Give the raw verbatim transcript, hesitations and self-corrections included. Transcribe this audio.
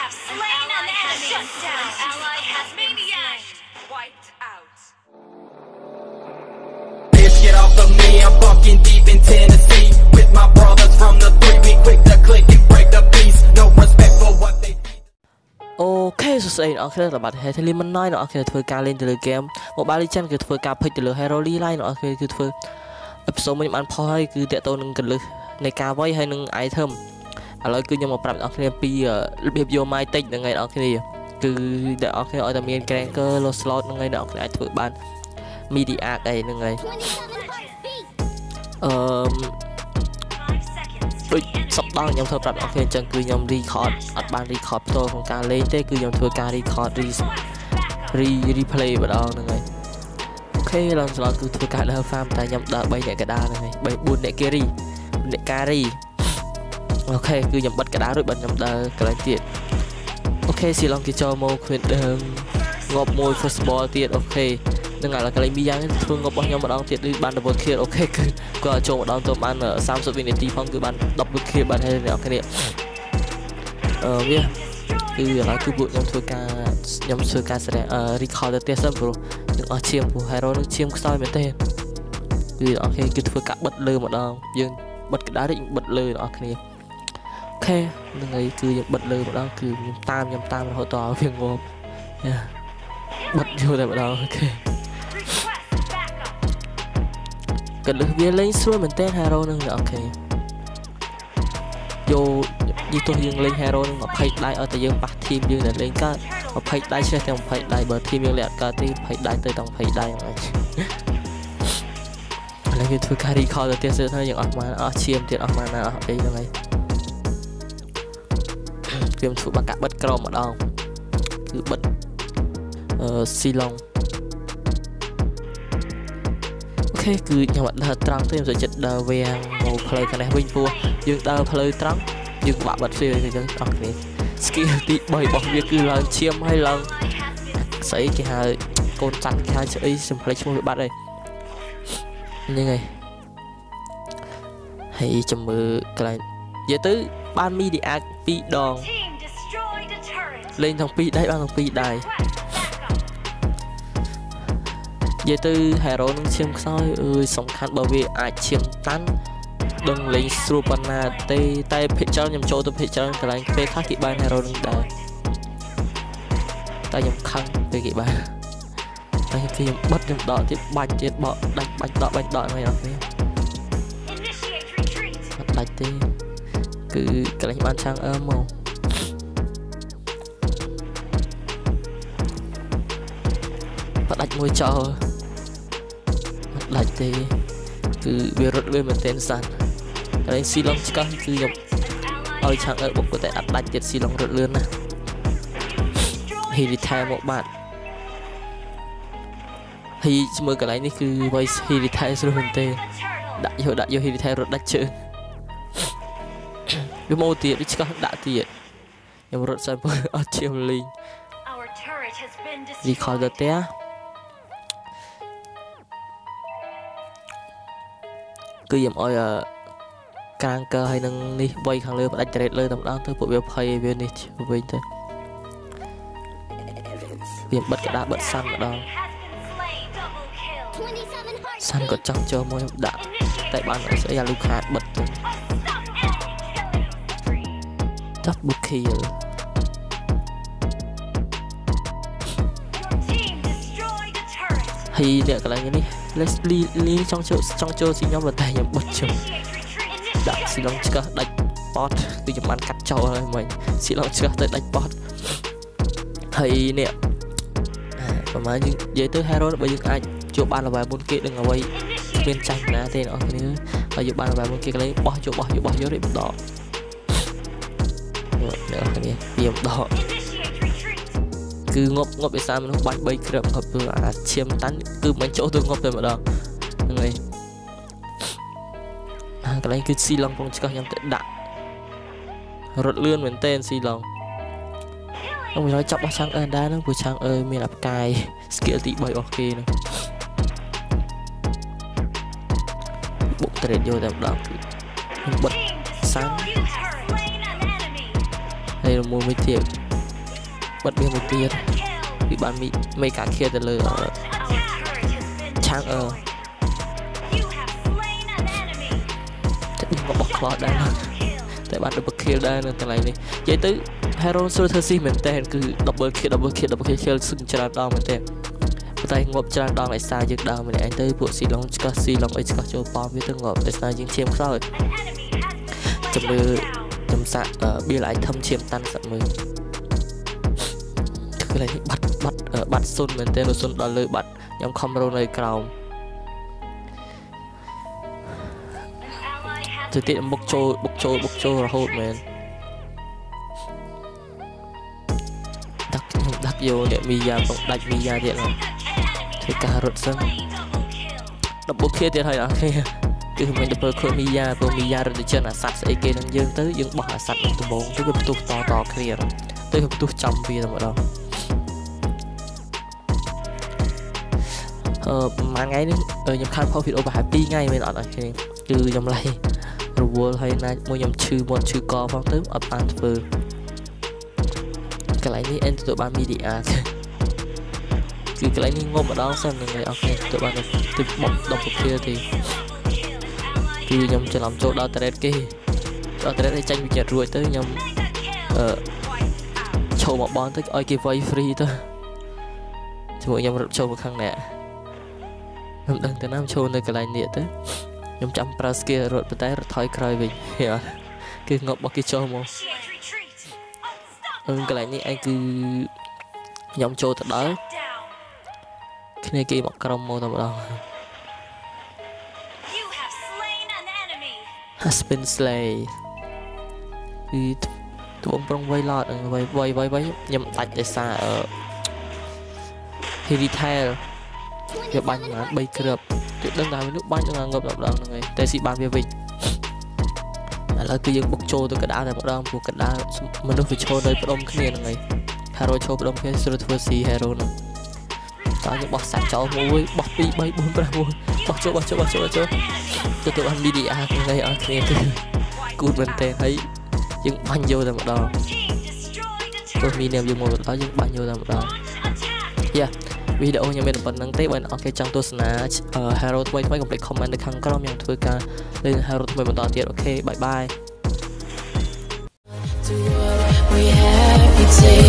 slain an enemy. Shut down. Ally has been wiped out. Bitch, get off of me. I'm fucking deep in Tennessee with my brothers from the three. We quick to click and break the peace. No respect for what they. អូខេសួស្តីអ្នកនរគ្នាបាទ Headley មិនណយអ្នកនរគ្នាធ្វើការលេងទៅលើ game Mobile Legends គឺធ្វើការភិចទៅលើ Hero Line អ្នកនរគ្នាគឺធ្វើ episode មួយបានផុសហើយគឺតាក់ទងនឹងកលឹះនៃការវាយហើយនឹង item ឥឡូវគឺខ្ញុំមកប្រាប់អ្នកនរគ្នាពីរបៀបយក my tech ហ្នឹងហើយអ្នកនរគ្នាគឺអ្នកនរគ្នាឲ្យតែមាន Cranker low slot ហ្នឹងហើយអ្នកនរគ្នាអាចធ្វើបាន media arc អីហ្នឹងហើយអឺដូចសប្តាហ៍ខ្ញុំធ្វើប្រាប់អ្នកនរគ្នាអញ្ចឹងគឺខ្ញុំ record អត់បាន record ផ្ទាល់ក្នុងការលេងទេគឺខ្ញុំធ្វើការ record re replay ម្ដងហ្នឹងហើយអូខេឡើងឆ្លងគឺធ្វើការដើរ farm តែខ្ញុំដើរ3អ្នកកដាហ្នឹងហើយ3 4អ្នក carry អ្នក carry អូខេគឺខ្ញុំបិទកដារួចបាត់ខ្ញុំដើរកន្លែងទៀតអូខេស៊ីឡងគេចូលមកគ្មានដើមងាប់មួយ first ball ទៀតអូខេនឹងឥឡូវកន្លែងមីយ៉ាងធ្វើងាប់របស់ខ្ញុំម្ដងទៀតគឺបាន double kill អូខេគឺគាត់ចូលម្ដងទៅបាន30វិនាទីផងគឺបាន double kill បានហើយអ្នកគ្នាអឺវាគឺឥឡូវគឺពួកខ្ញុំធ្វើការខ្ញុំធ្វើការស្រែ record ទៅទៀតសិនព្រោះយើងអស់ឈាមព្រោះ hero នឹងឈាមខ្សោយមែនទេគឺអូខេគឺធ្វើការបិទលើម្ដងយើងបិទកដារួចបិទលើអ្នកគ្នាអូខេនឹងហើយគឺយើងបិទលើម្ដងគឺខ្ញុំតាមខ្ញុំតាមរហូតដល់វាងាប់បិទយូរតែម្ដងអូខេកលឹះវាលេងស្រួលមែនតើ hero នឹងអូខេយកយីទោះយើងលេង hero នឹង20ដៃឲ្យតែយើងប៉ះ team យើងដែលលេងកើត20ដៃឆ្លេះតែ20ដៃបើ team យើងលេងអត់កើតទេ20ដៃទៅដល់20ដៃហ្នឹងហើយឥឡូវយើងធ្វើការ recall ទៅទៀតទៅយើងអត់បានអស់ឈាមទៀតអស់បានអស់អីហ្នឹងហើយខ្ញុំធ្វើបាក់កាបិទក្រមម្ដងគឺបិទអឺស៊ីឡុងអូខេគឺខ្ញុំអត់ដើរត្រង់ទេខ្ញុំចូលចិត្តដើរវាងមកផ្លូវខាងនេះវិញព្រោះយើងដើរផ្លូវត្រង់យើងបាក់បិទវាអញ្ចឹងអស់គ្នា skill ទី3របស់វាគឺឡើងឈាមហើយឡើងស្អីគេហៅកូនចាត់គេហៅស្អីសំផ្លេចឈ្មោះវាបាត់ហើយហ្នឹងហើយហើយចាំមើលកន្លែងនិយាយទៅបាន media arc 2ដងលេងទាំង2ដៃបានទាំង2ដៃនិយាយទៅ hero នឹងឈាមខ្សោយអើយសំខាន់បើវាអាចឈាមតាន់ដឹងលេងស្រួលប៉ុណ្ណាទេតែភិកច្រើនខ្ញុំចូលទៅភិកច្រើនកន្លែងពេលខ្លះគេបាន hero នឹងដែរតែខ្ញុំខឹងពេលគេបានតែគេខ្ញុំបិទខ្ញុំដកទៀតបាច់ទៀតបកដាច់បាច់ដកបាច់ដកហ្នឹងអត់ទេអត់ដាច់ទេគឺកន្លែងបានឆាំងអឺមកបដាច់មួយចោលអត់ដាច់ទេគឺវារត់វាមែនទែនសាន់កន្លែងស៊ីឡុងឆ្កោះគឺខ្ញុំឲ្យឆាំងអឺបុកតែអត់ដាច់ទៀតស៊ីឡុងរត់លឿនណាស់ហីរីថែមកបាត់ហើយមើលកន្លែងនេះគឺវាយហីរីថែស្រួលមែនទេដាក់យកដាក់យកហីរីថែរត់ដាច់ជើងវាមកទៀតវាឆ្កោះដាក់ទៀតខ្ញុំរត់សិនព្រោះអត់ឈាមលេងរីខលទៅផ្ទះគឺខ្ញុំឲ្យកាងកើហើយនឹងនេះវៃខាងលើផ្ដាច់ត្រេតលើតែម្ដងទៅពួកវាភ័យវានេះវិញទៅវាបិទកដាបិទសាន់ម្ដងសាន់ក៏ចង់ចូលមកដាក់តែបានអីស្អីអាលូខាតបិទទៅ double kill ហើយអ្នកកន្លែងនេះ Leslie Lee ចង់ចូលចង់ចូលស៊ីខ្ញុំតែខ្ញុំបិទជើងដាក់ស៊ីឡុងឆ្កោះដាច់ប៉តគឺខ្ញុំបានកាត់ចោលហើយមិញស៊ីឡុងឆ្កោះទៅដាច់ប៉តហើយនេះប្រហែលយើងនិយាយទៅ hero បើយើងអាចជួបបាន level 4គេដឹងអ្វីគ្មានចាញ់ណាទេអ្នកនរគ្នាហើយយកបាន level 4គេកន្លែងបោះយកបោះយកបោះយករៀបដកអ្នកនរគ្នាវាដកគឺងប់ងប់ឯសាមនុស្សបាញ់3គ្រាប់គាត់ព្រោះអាឈាមតាន់គឺមិនចូលទៅងប់តែម្ដងហ្នឹងហើយកន្លែងគឺស៊ីឡុងផងឆ្កោះខ្ញុំទៅដាក់រត់លឿនមែនតើស៊ីឡុងខ្ញុំមិនឲ្យចាប់បោះឆាំងអឺដែរហ្នឹងព្រោះឆាំងអឺមានអាផ្កាយ skill ទី3របស់គេហ្នឹងបុកត្រេតយកតែម្ដងគឺខ្ញុំបិទសាំងហើយមួយមួយទៀត bật biên một tia bị bạn bị mấy cả kia từ lừa trang ờ đừng có bọc lọt đây tại bạn được bật kia đây nên cái này này vậy tới hero sơ thơ si mình tên cứ double kill double kill double kill sừng chả đau mình tên tay ngộp chả đau lại xa giật đau mình anh tới bộ xì long ska xì long ấy ska cho bom với tương ngộp để xa những chiêm rồi chấm lừa chấm sạn bia lại thâm chiêm tan sạn mười cái này bắt bắt bắt xuân mình tên là xuân đòi lời bắt nhóm combo này cầu thực tiễn bốc trôi bốc trôi bốc trôi là hốt mình đặt đặt vô để mi ra bóng đặt mi ra điện rồi thì cả rốt sân đập bốc kia thì thôi à khi từ mình đập khơi mi ra bơm mi ra rồi từ chân là sạch sẽ kê đang dương tới dương bỏ là sạch từ bốn tới cái tụt to to kia rồi tới cái tụt trong vì là ở đâu ờ mà ngay đến ở nhầm khăn phao video bài pi ngay bên đó là từ nhầm lại rồi hay là mua nhầm chư một chư co phong tới ở bàn phơ cái này ní em tụi bạn media cứ cái này ní ngôm ở đó xem này ok tụi bạn từ bọc đọc kia thì từ nhầm cho làm chỗ đó tại kia đó tại đây tranh bị chẹt ruồi tới nhầm ờ châu một bon tới oi kia vay free thôi thì mọi nhầm châu một khăn nè nhầm đăng tới nam châu nơi cái này nè tới nhầm chăm pras kia rồi tay rồi thoi cày về hiểu cứ ngọc bao kia châu mà ừ cái này ní anh cứ nhầm châu tới đó cái này kia một crom màu tầm đó has been slain thì tụi ông prong vay lọt vay vay vay vay nhầm tạch để xa ở Heritage cái bánh mà bay cướp tuyệt đơn giản với nước bánh là ngập đập đằng này tê sĩ ban về vịt là cứ dừng bốc trôi từ cái đá này một đằng buộc cái đá mình nó phải trôi đây bắt đông cái này này hero trôi bắt đông cái sơ thua si hero này đó những bọc sạch cháu mũi bọc đi bay bốn ba bốn bọc chỗ bọc chỗ bọc chỗ bọc chỗ từ từ ăn media này ở kia từ cút mình tên thấy những bánh vô là một đằng tôi mi nèo dùng một đó những bánh vô là một đằng yeah video yang mình phần năng tế bên ok trong tôi sẽ hero tôi mới complete comment được khăn có yang thôi cả lên hero tôi mìnhต่อ tiệt ok bye bye